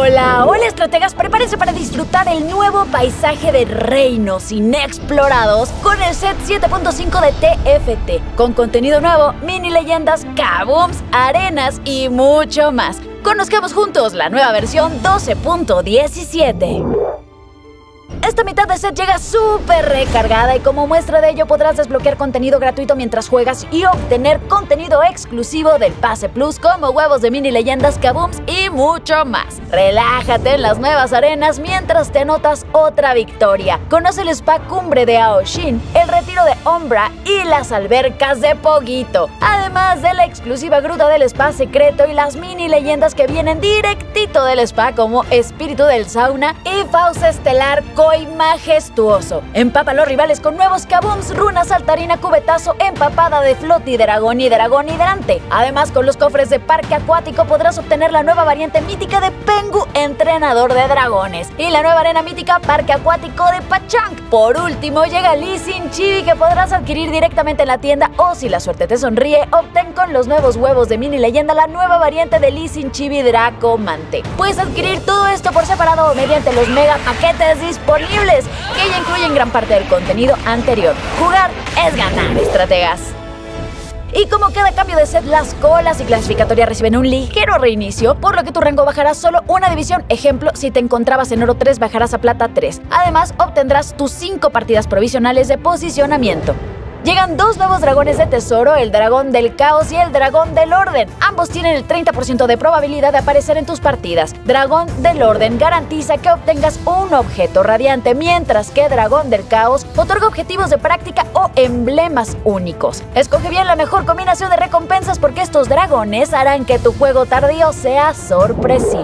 Hola, hola estrategas, prepárense para disfrutar el nuevo paisaje de reinos inexplorados con el set 7.5 de TFT, con contenido nuevo, mini leyendas, kabooms, arenas y mucho más. Conozcamos juntos la nueva versión 12.17. Esta mitad de set llega súper recargada y como muestra de ello podrás desbloquear contenido gratuito mientras juegas y obtener contenido exclusivo del Pase Plus como huevos de mini leyendas, kabooms y mucho más. Relájate en las nuevas arenas mientras te anotas otra victoria. Conoce el spa cumbre de Aoshin, el retiro de Ombra y las albercas de Poguito. Además de la exclusiva gruta del spa secreto y las mini leyendas que vienen directito del spa como Espíritu del Sauna y Fauce Estelar Koi Majestuoso. Empapa a los rivales con nuevos kabooms, runas, saltarina, cubetazo, empapada de floti, dragón hidrante. Además, con los cofres de parque acuático podrás obtener la nueva variante mítica de Pengu, entrenador de dragones, y la nueva arena mítica parque acuático de Pachang. Por último, llega Lee Sin Chibi, que podrás adquirir directamente en la tienda, o si la suerte te sonríe, obtén con los nuevos huevos de mini leyenda la nueva variante de Lee Sin Chibi Dracomante. Puedes adquirir todo esto por separado mediante los mega paquetes disponibles, que ya incluyen gran parte del contenido anterior. Jugar es ganar, estrategas. Y como cada cambio de set, las colas y clasificatoria reciben un ligero reinicio, por lo que tu rango bajará solo una división. Ejemplo, si te encontrabas en oro 3, bajarás a plata 3. Además, obtendrás tus 5 partidas provisionales de posicionamiento. Llegan dos nuevos dragones de tesoro, el dragón del caos y el dragón del orden. Ambos tienen el 30% de probabilidad de aparecer en tus partidas. Dragón del orden garantiza que obtengas un objeto radiante, mientras que dragón del caos otorga objetivos de práctica o emblemas únicos. Escoge bien la mejor combinación de recompensas porque estos dragones harán que tu juego tardío sea sorpresivo.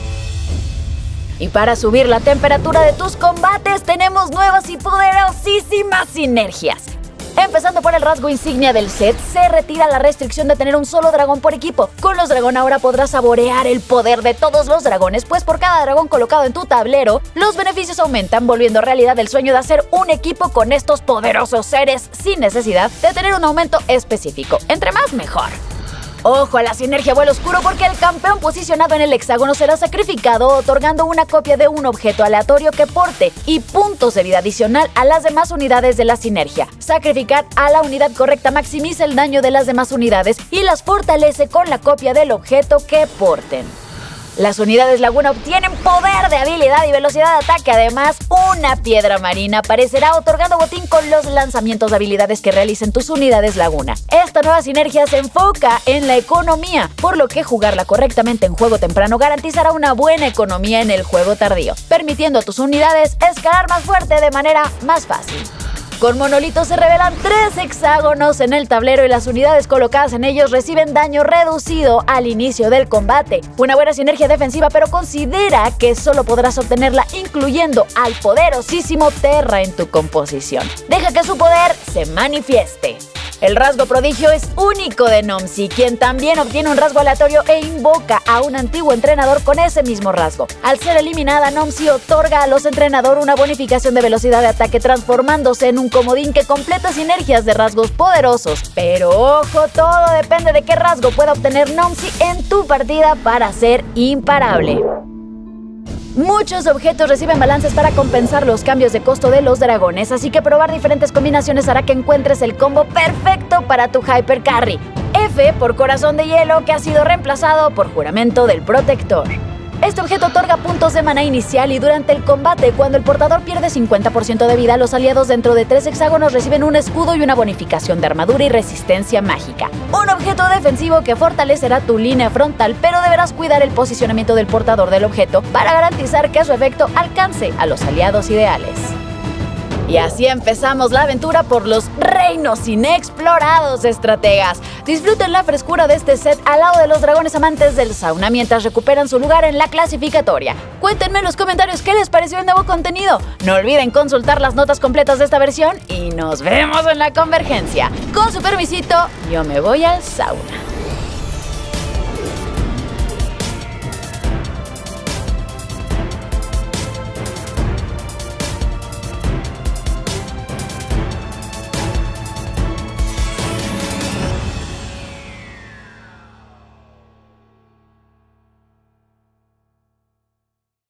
Y para subir la temperatura de tus combates tenemos nuevas y poderosísimas sinergias. Empezando por el rasgo insignia del set, se retira la restricción de tener un solo dragón por equipo. Con los dragón ahora podrás saborear el poder de todos los dragones, pues por cada dragón colocado en tu tablero, los beneficios aumentan, volviendo realidad el sueño de hacer un equipo con estos poderosos seres sin necesidad de tener un aumento específico. Entre más, mejor. Ojo a la sinergia vuelo oscuro, porque el campeón posicionado en el hexágono será sacrificado, otorgando una copia de un objeto aleatorio que porte y puntos de vida adicional a las demás unidades de la sinergia. Sacrificar a la unidad correcta maximiza el daño de las demás unidades y las fortalece con la copia del objeto que porten. Las unidades Laguna obtienen poder de habilidad y velocidad de ataque. Además, una piedra marina aparecerá otorgando botín con los lanzamientos de habilidades que realicen tus unidades Laguna. Esta nueva sinergia se enfoca en la economía, por lo que jugarla correctamente en juego temprano garantizará una buena economía en el juego tardío, permitiendo a tus unidades escalar más fuerte de manera más fácil. Con monolitos se revelan 3 hexágonos en el tablero y las unidades colocadas en ellos reciben daño reducido al inicio del combate. Una buena sinergia defensiva, pero considera que solo podrás obtenerla incluyendo al poderosísimo Terra en tu composición. Deja que su poder se manifieste. El rasgo prodigio es único de Nomsi, quien también obtiene un rasgo aleatorio e invoca a un antiguo entrenador con ese mismo rasgo. Al ser eliminada, Nomsi otorga a los entrenadores una bonificación de velocidad de ataque, transformándose en un comodín que completa sinergias de rasgos poderosos. Pero ojo, todo depende de qué rasgo pueda obtener Nomsi en tu partida para ser imparable. Muchos objetos reciben balances para compensar los cambios de costo de los dragones, así que probar diferentes combinaciones hará que encuentres el combo perfecto para tu Hyper Carry. F por Corazón de Hielo, que ha sido reemplazado por Juramento del Protector. Este objeto otorga puntos de maná inicial y durante el combate, cuando el portador pierde 50% de vida, los aliados dentro de 3 hexágonos reciben un escudo y una bonificación de armadura y resistencia mágica. Un objeto defensivo que fortalecerá tu línea frontal, pero deberás cuidar el posicionamiento del portador del objeto para garantizar que su efecto alcance a los aliados ideales. Y así empezamos la aventura por los reinos inexplorados, estrategas. Disfruten la frescura de este set al lado de los dragones amantes del sauna mientras recuperan su lugar en la clasificatoria. Cuéntenme en los comentarios qué les pareció el nuevo contenido. No olviden consultar las notas completas de esta versión y nos vemos en la convergencia. Con su permisito, yo me voy al sauna.